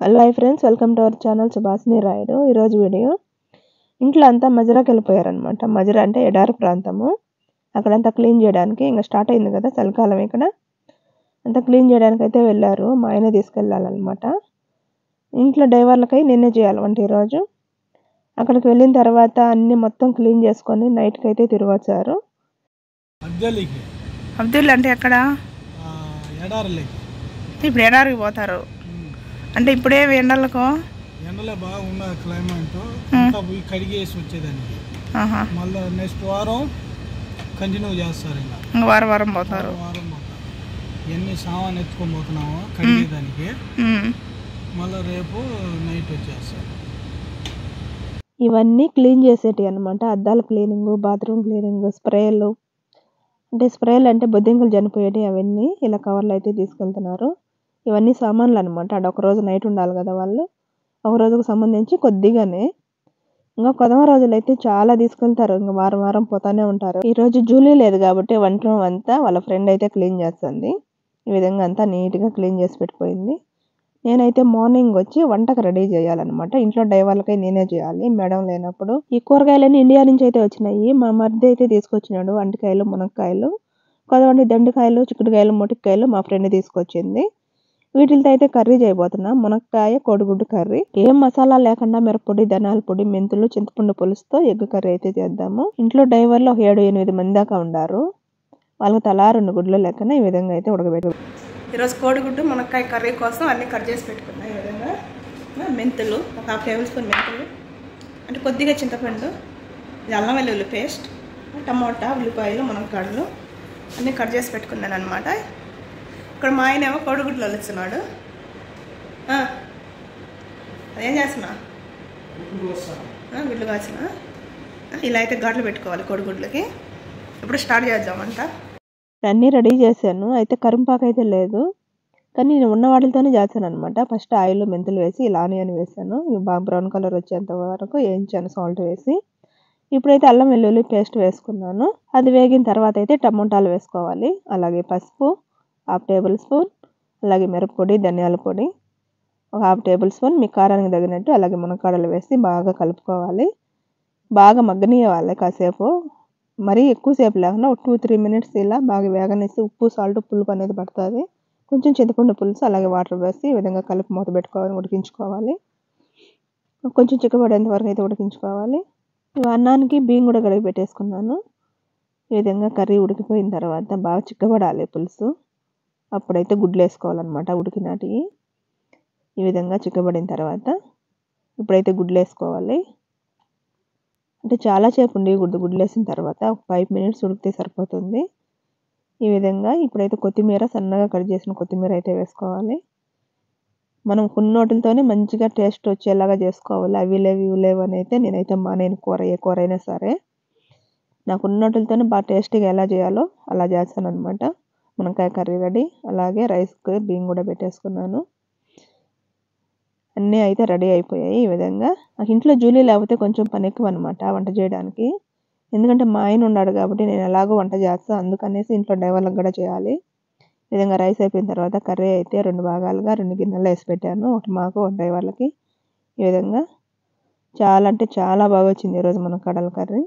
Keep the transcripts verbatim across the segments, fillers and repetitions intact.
Hello hi friends, welcome to our channel Subhashini Rayudu. ఈరోజు video ఇంట్లో అంతా మజరాకి వెళ్ళిపోయారనమాట. మజరా అంటే ఎడారి ప్రాంతము. అక్కడంతా క్లీన్ చేయడానికి ఇంకా స్టార్ట్ అయింది కదా చలికాలం, ఇక్కడ అంతా క్లీన్ చేయడానికి అయితే వెళ్ళారు. మా ఆయన తీసుకెళ్ళాలన్నమాట. ఇంట్లో డ్రైవర్లకై నిన్నే చేయాలి వంట ఈరోజు. అక్కడికి వెళ్ళిన తర్వాత అన్ని మొత్తం క్లీన్ చేసుకొని నైట్కి అయితే తిరిగి వచ్చారు. అబ్దుల్ అంటే ఎక్కడ? ఇప్పుడు ఎడారికి పోతారు అంటే ఇప్పుడే ఎండలకు ఎండలే బాగున్న క్లైమేట్ అంతా పోయి కడిగేసి వచ్చేదానికి మళ్ళీ నెక్స్ట్ వారం కంటిన్యూ చేస్తారు. ఇంకా వారం వారం పోతారు. వారం పోతారు. ఎన్ని సామాన్ ఎత్తుకొని పోతున్నామో కడిగేదానికి, మళ్ళీ రేపు నైట్ వచ్చేస్తారు. ఇవన్నీ క్లీన్ చేసేటివి అనమాట. అద్దాల క్లీనింగ్, బాత్రూమ్ క్లీనింగ్, స్ప్రేలు అంటే స్ప్రేలు అంటే బొద్దింకలు చనిపోయేటి అవన్నీ ఇలా కవర్లు అయితే తీసుకెళ్తున్నారు. ఇవన్నీ సామాన్లు అనమాట. అక్కడ ఒక రోజు నైట్ ఉండాలి కదా వాళ్ళు, ఒక రోజుకు సంబంధించి కొద్దిగానే. ఇంకా కొదమ రోజులు అయితే చాలా తీసుకెళ్తారు. ఇంకా వారం వారం పోతానే ఉంటారు. ఈ రోజు జూలీ లేదు కాబట్టి వంట రూమ్ అంతా వాళ్ళ ఫ్రెండ్ అయితే క్లీన్ చేస్తుంది. ఈ విధంగా అంతా నీట్గా క్లీన్ చేసి పెట్టిపోయింది. నేనైతే మార్నింగ్ వచ్చి వంటకు రెడీ చేయాలన్నమాట. ఇంట్లో డ్రైవర్లకై నేనే చేయాలి మేడం లేనప్పుడు. ఈ కూరగాయలన్నీ ఇండియా నుంచి అయితే వచ్చినాయి. మా మరిది అయితే తీసుకొచ్చినాడు. వంటకాయలు, మునక్కాయలు, కొదవండి దండకాయలు, చిక్కుడుకాయలు, మొటికాయలు మా ఫ్రెండ్ తీసుకొచ్చింది. వీటితో అయితే కర్రీ చేయబోతున్నా. మునక్కాయ కోడిగుడ్డు కర్రీ. ఏం మసాలా లేకుండా మిరప్పొడి, ధనాల పొడి, మెంతులు, చింతపండు పులుసుతో ఎగ్ కర్రీ అయితే చేద్దాము. ఇంట్లో డ్రైవర్లు ఒక ఏడు ఎనిమిది మంది దాకా ఉండారు. వాళ్ళకి తలా రెండు గుడ్లు లెక్కన ఈ విధంగా అయితే ఉడకబెట్టు. ఈరోజు కోడిగుడ్డు మునక్కాయ కర్రీ కోసం అన్ని కట్ చేసి పెట్టుకున్నాయి. ఈ విధంగా మెంతులు ఒక హాఫ్ టేబుల్ స్పూన్ మెంతులు, అంటే కొద్దిగా చింతపండు, అల్లం వెల్లుల్లి పేస్ట్, టమోటా, ఉల్లిపాయలు, మునక్కాడలు అన్నీ కట్ చేసి పెట్టుకున్నాను అనమాట. ఇక్కడ మా ఆయన ఏమో కోడిగుడ్లు వలుస్తున్నాడు. అదేం చేస్తున్నా? గుడ్లు కాసిన ఇలా అయితే ఘాట్లు పెట్టుకోవాలి కోడిగుడ్లకి. ఇప్పుడు స్టార్ట్ చేద్దామంట. అన్నీ రెడీ చేశాను. అయితే కరింపాకు అయితే లేదు, కానీ నేను ఉన్న వాటితోనే చేస్తాను అనమాట. ఫస్ట్ ఆయిల్, మెంతులు వేసి ఇలా ఆనియన్ వేసాను. ఇవి బాగా బ్రౌన్ కలర్ వచ్చేంత వరకు వేయించాను సాల్ట్ వేసి. ఇప్పుడైతే అల్లం వెల్లుల్లి పేస్ట్ వేసుకున్నాను. అది వేగిన తర్వాత అయితే టమోటాలు వేసుకోవాలి. అలాగే పసుపు హాఫ్ టేబుల్ స్పూన్, అలాగే మిరప్పొడి, ధనియాల పొడి ఒక హాఫ్ టేబుల్ స్పూన్, మీ కారానికి తగినట్టు. అలాగే మునక్కాడలు వేసి బాగా కలుపుకోవాలి. బాగా మగ్గనివ్వాలి కాసేపు, మరీ ఎక్కువసేపు లేకుండా ఒక టూ త్రీ మినిట్స్ ఇలా బాగా వేగనేసి ఉప్పు, సాల్ట్, పులుపు అనేది పడుతుంది. కొంచెం చింతపండు పులుసు, అలాగే వాటర్ వేసి ఈ విధంగా కలిపి మూత పెట్టుకోవాలి, ఉడికించుకోవాలి. కొంచెం చిక్కబడేంత వరకు అయితే ఉడికించుకోవాలి. అన్నానికి బియ్యం కూడా కడిగి పెట్టేసుకున్నాను. ఈ విధంగా కర్రీ ఉడికిపోయిన తర్వాత బాగా చిక్కబడాలి పులుసు. అప్పుడైతే గుడ్లు వేసుకోవాలన్నమాట ఉడికినాటివి. ఈ విధంగా చిక్కబడిన తర్వాత ఇప్పుడైతే గుడ్లు వేసుకోవాలి. అంటే చాలాసేపు ఉండకూడదు. గుడ్లు వేసిన తర్వాత ఒక ఫైవ్ మినిట్స్ ఉడికితే సరిపోతుంది. ఈ విధంగా ఇప్పుడైతే కొత్తిమీర, సన్నగా కట్ చేసిన కొత్తిమీర అయితే వేసుకోవాలి. మనం కొన్నోటితోనే మంచిగా టేస్ట్ వచ్చేలాగా చేసుకోవాలి. అవి లేవు ఇవి లేవు అని అయితే నేనైతే మానేను. కూర ఏ కూర అయినా సరే నాకు ఉన్నోటితోనే బాగా టేస్టీగా ఎలా చేయాలో అలా చేస్తాను అనమాట. మునక్కాయ కర్రీ రెడీ. అలాగే రైస్కి బియ్యం కూడా పెట్టేసుకున్నాను. అన్నీ అయితే రెడీ అయిపోయాయి. ఈ విధంగా నాకు ఇంట్లో జూలీ లేకపోతే కొంచెం పని ఎక్కువ అనమాట వంట చేయడానికి. ఎందుకంటే మా ఆయన ఉన్నాడు కాబట్టి నేను ఎలాగో వంట చేస్తాను, అందుకనేసి ఇంట్లో డ్రైవర్లకు కూడా చేయాలి. ఈ విధంగా రైస్ అయిపోయిన తర్వాత కర్రీ అయితే రెండు భాగాలుగా రెండు గిన్నెలు వేసి పెట్టాను, ఒకటి మాకు ఒక డ్రైవర్లకి. ఈ విధంగా చాలా అంటే చాలా బాగా వచ్చింది ఈరోజు మునక్కాడల కర్రీ.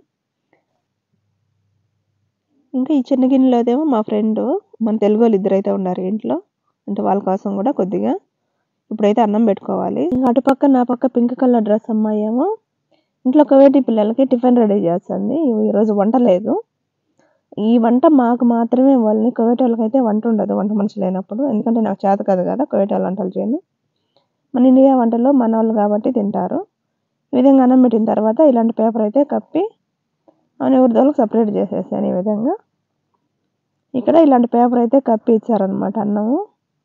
ఇంకా ఈ చిన్న గిన్నెలోదేమో మా ఫ్రెండ్, మన తెలుగు వాళ్ళు ఇద్దరైతే ఉన్నారు ఇంట్లో, అంటే వాళ్ళ కోసం కూడా కొద్దిగా ఇప్పుడైతే అన్నం పెట్టుకోవాలి. ఇంకా అటుపక్క నా పక్క పింక్ కలర్ డ్రెస్ అమ్మాయి ఏమో ఇంట్లో కవేటి పిల్లలకి టిఫిన్ రెడీ చేస్తుంది. ఈరోజు వంట లేదు. ఈ వంట మాకు మాత్రమే వాళ్ళని, కవేటి వాళ్ళకి అయితే వంట ఉండదు వంట మనిషి లేనప్పుడు. ఎందుకంటే నాకు చేత కాదు కదా కవేటి వాళ్ళ వంటలు చేయను. మన ఇండియా వంటలు మన వాళ్ళు కాబట్టి తింటారు. ఈ విధంగా అన్నం పెట్టిన తర్వాత ఇలాంటి పేపర్ అయితే కప్పి అని ఉర్దోళ్ళకి సపరేట్ చేసేసాను. ఈ విధంగా ఇక్కడ ఇలాంటి పేపర్ అయితే కప్పి ఇచ్చారనమాట అన్నము.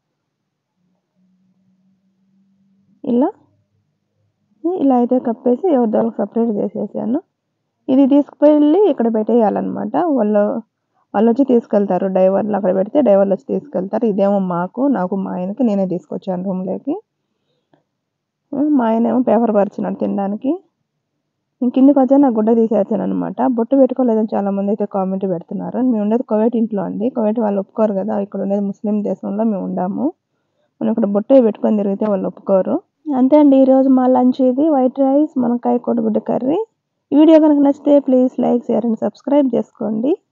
ఇలా ఇలా అయితే కప్పేసి ఎవరిదోళ్ళకి సపరేట్ చేసేసాను. ఇది తీసుకుపోయి ఇక్కడ పెట్టేయాలన్నమాట. వాళ్ళు వాళ్ళు వచ్చి తీసుకెళ్తారు. డ్రైవర్లు అక్కడ పెడితే డ్రైవర్లు వచ్చి తీసుకెళ్తారు. ఇదేమో మాకు నాకు మా ఆయనకి నేనే తీసుకొచ్చాను రూమ్లోకి. మా ఆయన ఏమో పేపర్ పరిచినాడు తినడానికి. ఇంక కిందికి వచ్చా నాకు గుడ్డ తీసేసాను అనమాట. బొట్టు పెట్టుకోలేదని చాలామంది అయితే కామెంట్ పెడుతున్నారు. మేము ఉండేది కువైట్ ఇంట్లో అండి. కువైట్ వాళ్ళు ఒప్పుకోరు కదా, ఇక్కడ ఉండేది ముస్లిం దేశంలో మేము ఉండాము. మనం ఇక్కడ బొట్టు పెట్టుకొని తిరిగితే వాళ్ళు ఒప్పుకోరు. అంతే అండి ఈరోజు మా లంచ్ ఇది వైట్ రైస్ మునక్కాయ కోడిగుడ్డు కర్రీ. ఈ వీడియో కనుక నచ్చితే please like share and subscribe చేసుకోండి.